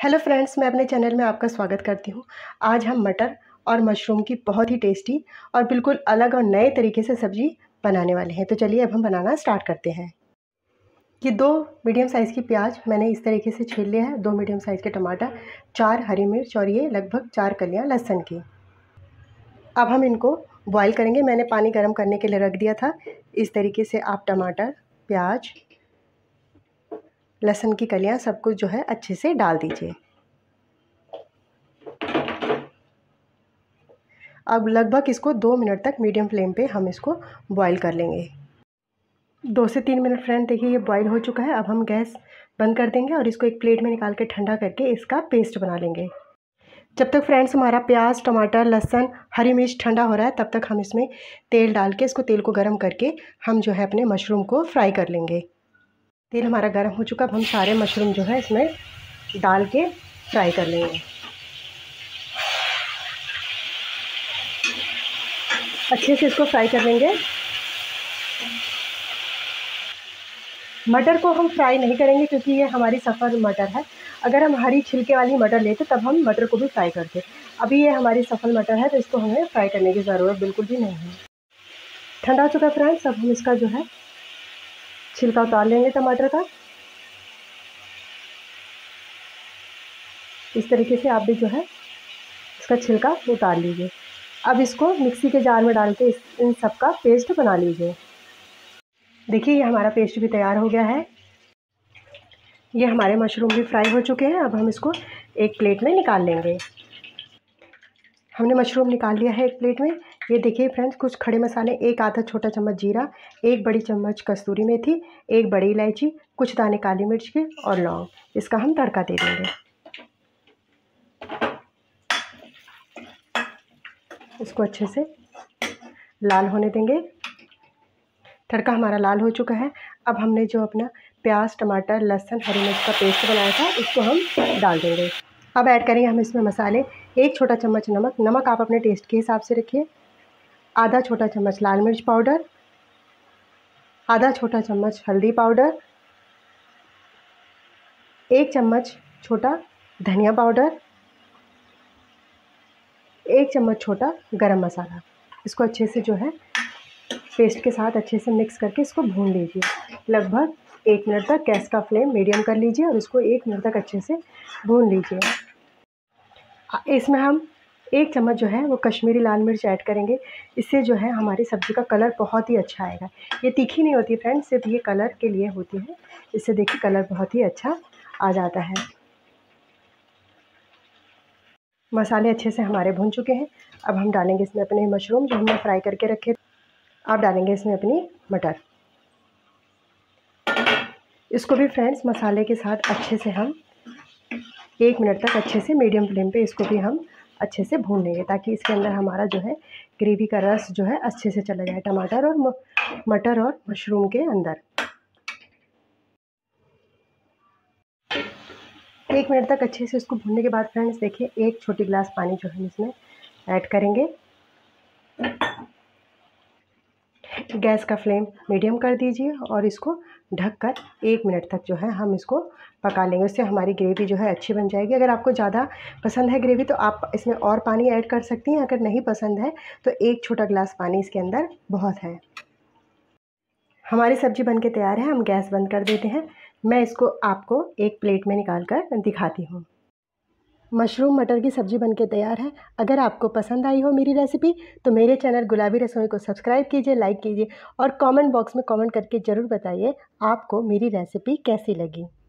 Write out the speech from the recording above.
Hello friends, मैं अपने channel में आपका स्वागत करती हूँ। आज हम मटर और मशरूम की बहुत ही टेस्टी और बिल्कुल अलग और नए तरीके से सब्ज़ी बनाने वाले हैं। तो चलिए अब हम बनाना स्टार्ट करते हैं। ये 2 मीडियम साइज़ की प्याज मैंने इस तरीके से छील लिया है, 2 मीडियम साइज़ के टमाटर, 4 हरी मिर्च और ये लगभग 4 कलियाँ लहसुन की। अब हम इनको बॉयल करेंगे। मैंने पानी गर्म करने के लिए रख दिया था। इस तरीके से आप टमाटर, प्याज, लहसुन की कलियाँ सब कुछ जो है अच्छे से डाल दीजिए। अब लगभग इसको 2 मिनट तक मीडियम फ्लेम पे हम इसको बॉईल कर लेंगे। 2 से 3 मिनट फ्रेंड देखिए ये बॉईल हो चुका है। अब हम गैस बंद कर देंगे और इसको एक प्लेट में निकाल के ठंडा करके इसका पेस्ट बना लेंगे। जब तक फ्रेंड्स हमारा प्याज, टमाटर, लहसुन, हरी मिर्च ठंडा हो रहा है तब तक हम इसमें तेल डाल के तेल को गर्म करके हम जो है अपने मशरूम को फ्राई कर लेंगे। तेल हमारा गर्म हो चुका। अब हम सारे मशरूम जो है इसमें डाल के फ्राई कर लेंगे। अच्छे से इसको फ्राई कर लेंगे। मटर को हम फ्राई नहीं करेंगे क्योंकि ये हमारी सफ़ल मटर है। अगर हम हरी छिलके वाली मटर लेते तब हम मटर को भी फ्राई करते। अभी ये हमारी सफ़ल मटर है तो इसको हमें फ्राई करने की ज़रूरत बिल्कुल भी नहीं है। ठंडा हो चुका फ्रेंड्स। अब हम इसका जो है छिलका उतार लेंगे टमाटर का। इस तरीके से आप भी जो है इसका छिलका उतार लीजिए। अब इसको मिक्सी के जार में डाल के इन सब का पेस्ट बना लीजिए। देखिए ये हमारा पेस्ट भी तैयार हो गया है। ये हमारे मशरूम भी फ्राई हो चुके हैं। अब हम इसको एक प्लेट में निकाल लेंगे। हमने मशरूम निकाल लिया है एक प्लेट में। ये देखिए फ्रेंड्स कुछ खड़े मसाले, 1 आधा छोटा चम्मच जीरा, 1 बड़ी चम्मच कस्तूरी मेथी, 1 बड़ी इलायची, कुछ दाने काली मिर्च के और लौंग। इसका हम तड़का दे देंगे। इसको अच्छे से लाल होने देंगे। तड़का हमारा लाल हो चुका है। अब हमने जो अपना प्याज, टमाटर, लहसुन, हरी मिर्च का पेस्ट बनाया था इसको हम डाल देंगे। अब ऐड करेंगे हम इसमें मसाले। 1 छोटा चम्मच नमक, नमक आप अपने टेस्ट के हिसाब से रखिए। आधा छोटा चम्मच लाल मिर्च पाउडर, आधा छोटा चम्मच हल्दी पाउडर, 1 चम्मच छोटा धनिया पाउडर, 1 चम्मच छोटा गरम मसाला। इसको अच्छे से जो है पेस्ट के साथ अच्छे से मिक्स करके इसको भून लीजिए। लगभग 1 मिनट तक गैस का फ्लेम मीडियम कर लीजिए और इसको 1 मिनट तक अच्छे से भून लीजिए। इसमें हम 1 चम्मच जो है वो कश्मीरी लाल मिर्च ऐड करेंगे। इससे जो है हमारी सब्ज़ी का कलर बहुत ही अच्छा आएगा। ये तीखी नहीं होती फ्रेंड्स, सिर्फ ये कलर के लिए होती है। इससे देखिए कलर बहुत ही अच्छा आ जाता है। मसाले अच्छे से हमारे भून चुके हैं। अब हम डालेंगे इसमें अपने मशरूम जो हमने फ्राई करके रखे। अब डालेंगे इसमें अपनी मटर। इसको भी फ्रेंड्स मसाले के साथ अच्छे से हम 1 मिनट तक अच्छे से मीडियम फ्लेम पे इसको भी हम अच्छे से भून लेंगे ताकि इसके अंदर हमारा जो है ग्रेवी का रस जो है अच्छे से चला जाए टमाटर और मटर और मशरूम के अंदर। 1 मिनट तक अच्छे से इसको भूनने के बाद फ्रेंड्स देखिए 1 छोटी गिलास पानी जो हम इसमें ऐड करेंगे। गैस का फ्लेम मीडियम कर दीजिए और इसको ढककर 1 मिनट तक जो है हम इसको पका लेंगे। उससे हमारी ग्रेवी जो है अच्छी बन जाएगी। अगर आपको ज़्यादा पसंद है ग्रेवी तो आप इसमें और पानी ऐड कर सकती हैं। अगर नहीं पसंद है तो 1 छोटा गिलास पानी इसके अंदर बहुत है। हमारी सब्ज़ी बनके तैयार है। हम गैस बंद कर देते हैं। मैं इसको आपको एक प्लेट में निकाल कर दिखाती हूँ। मशरूम मटर की सब्ज़ी बनके तैयार है। अगर आपको पसंद आई हो मेरी रेसिपी तो मेरे चैनल गुलाबी रसोई को सब्सक्राइब कीजिए, लाइक कीजिए और कमेंट बॉक्स में कमेंट करके ज़रूर बताइए आपको मेरी रेसिपी कैसी लगी।